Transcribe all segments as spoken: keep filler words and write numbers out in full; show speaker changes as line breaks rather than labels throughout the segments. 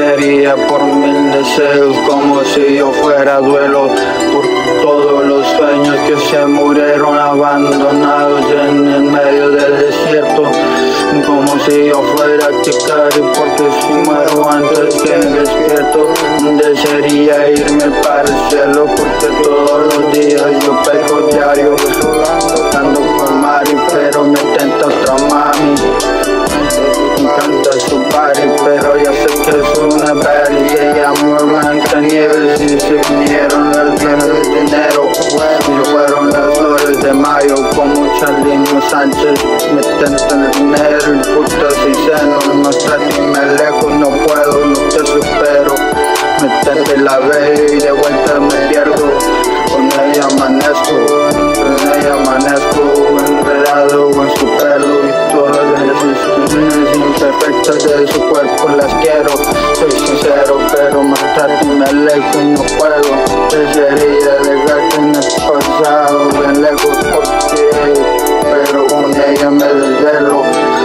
Desearía por mil deseos, como si yo fuera duelo, por todos los sueños que se murieron abandonados en el medio del desierto, como si yo fuera Kikari, porque si muero antes que despierto. Desearía irme para el cielo, porque todos los días yo peco diario, tocando con Mari, pero me tenta otra mami. Me encanta su party, pero ya sé que es una party. Se llama Blancanieves y se vinieron las bienes de dinero, y fueron las flores de mayo como Chalino Sánchez. Me tentan el dinero y putas y senos, no trato y me alejo, no puedo, no te supero. Me tenté la veo y de vuelta me pierdo, con ella amanezco, con ella amanezco, enredado en su pelo y todas las decisiones imperfectas de su cuerpo las quiero. Soy sincero, pero me trato y me alejo y no puedo. Desearía dejarte en el pasado, bien lejos porque, pero con ella me desvelo.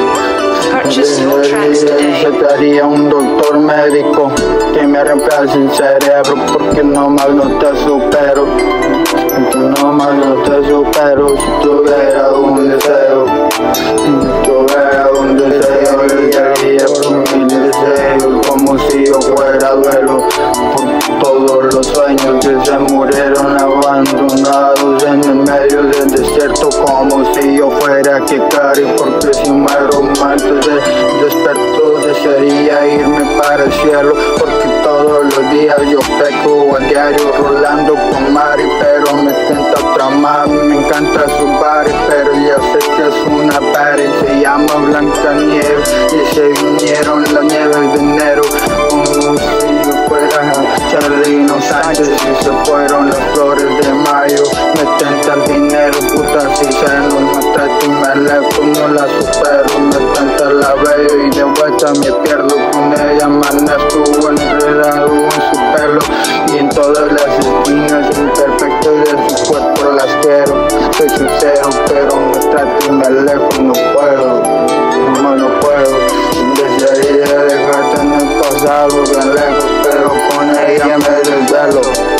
Necesitaría un doctor médico que me reemplace el cerebro, porque no más no te supero, porque no más no te supero. Si tuviera un deseo, si tuviera un deseo, desearía por mil deseos, como si yo fuera duelo, por todos los sueños que se murieron abandonados en el medio del desierto, como si yo fuera Kikari, porque si muero antes de desperto. Desearía irme para el cielo, porque todos los días yo peco a diario, rolando con Mari, pero me tenta otra mami. Me encanta su body, pero ya sé que es una party. Se llama Blancanieves y se vinieron las nieves de enero, como si yo fuera Chalino Sánchez y se fueron las flores de mayo. Me tenta el dinero, putas y senos, me trato y me alejo, no la supero. Me tenta la veo y de vuelta me pierdo, con ella amanezco enredado en su pelo y en todas las esquinas imperfectas de su cuerpo las quiero. Soy sincero, pero me trato y me alejo, no puedo, no, no puedo. Desearía dejarte en el pasado, bien lejos, pero con ella me desvelo.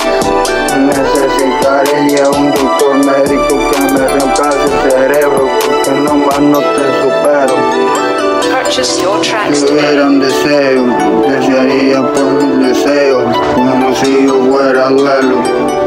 Necesitaría un doctor médico que me reemplace el cerebro, porque no más no te supero. Si hubiera un deseo, desearía por un deseo, como si yo fuera duelo.